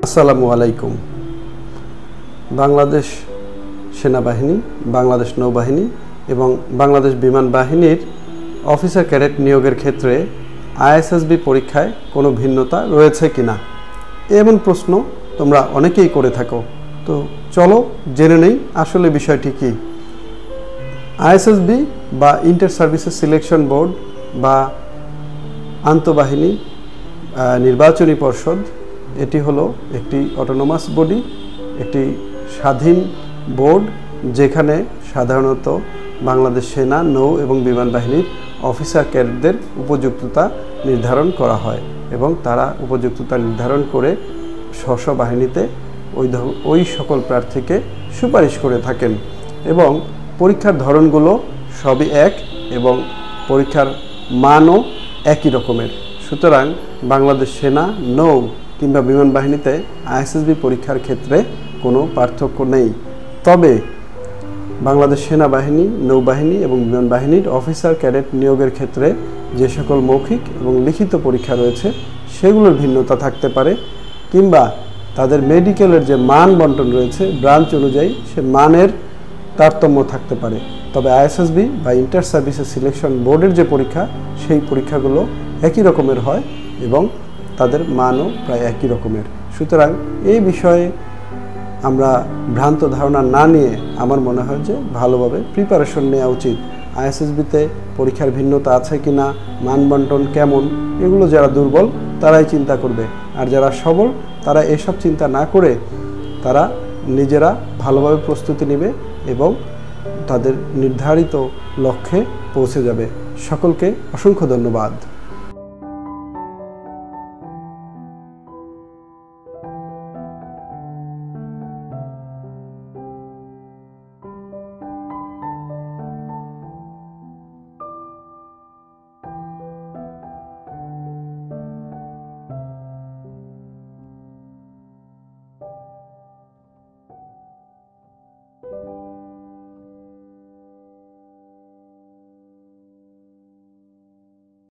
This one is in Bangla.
আসসালামু আলাইকুম। বাংলাদেশ সেনাবাহিনী, বাংলাদেশ নৌবাহিনী এবং বাংলাদেশ বিমান বাহিনীর অফিসার ক্যাডেট নিয়োগের ক্ষেত্রে ISSB পরীক্ষায় কোনো ভিন্নতা রয়েছে কিনা, এমন প্রশ্ন তোমরা অনেকেই করে থাকো। তো চলো জেনে নেই আসলে বিষয়টি কী। ISSB বা ইন্টার সার্ভিসেস সিলেকশন বোর্ড বা আন্তঃবাহিনী নির্বাচনী পর্ষদ, এটি হলো একটি অটোনোমাস বডি, একটি স্বাধীন বোর্ড যেখানে সাধারণত বাংলাদেশ সেনা, নৌ এবং বিমান বাহিনীর অফিসার ক্যাডেটদের উপযুক্ততা নির্ধারণ করা হয় এবং তারা উপযুক্ততা নির্ধারণ করে স্ব বাহিনীতে ওই সকল প্রার্থীকে সুপারিশ করে থাকেন এবং পরীক্ষার ধরনগুলো সবই এক এবং পরীক্ষার মানও একই রকমের। সুতরাং বাংলাদেশ সেনা, নৌ কিংবা বিমান বাহিনীতে ISSB পরীক্ষার ক্ষেত্রে কোনো পার্থক্য নেই। তবে বাংলাদেশ সেনাবাহিনী, নৌবাহিনী এবং বিমান বাহিনীর অফিসার ক্যাডেট নিয়োগের ক্ষেত্রে যে সকল মৌখিক এবং লিখিত পরীক্ষা রয়েছে সেগুলোর ভিন্নতা থাকতে পারে, কিংবা তাদের মেডিকেলের যে মান বন্টন রয়েছে ব্রাঞ্চ অনুযায়ী সে মানের তারতম্য থাকতে পারে। তবে ISSB বা ইন্টার সার্ভিসেস সিলেকশন বোর্ডের যে পরীক্ষা, সেই পরীক্ষাগুলো একই রকমের হয় এবং তাদের মানও প্রায় একই রকমের। সুতরাং এই বিষয়ে আমরা ভ্রান্ত ধারণা না নিয়ে আমার মনে হয় যে ভালোভাবে প্রিপারেশন নেওয়া উচিত। ISSBতে পরীক্ষার ভিন্নতা আছে কি না, মানবন্টন কেমন, এগুলো যারা দুর্বল তারাই চিন্তা করবে, আর যারা সবল তারা এসব চিন্তা না করে তারা নিজেরা ভালোভাবে প্রস্তুতি নেবে এবং তাদের নির্ধারিত লক্ষ্যে পৌঁছে যাবে। সকলকে অসংখ্য ধন্যবাদ।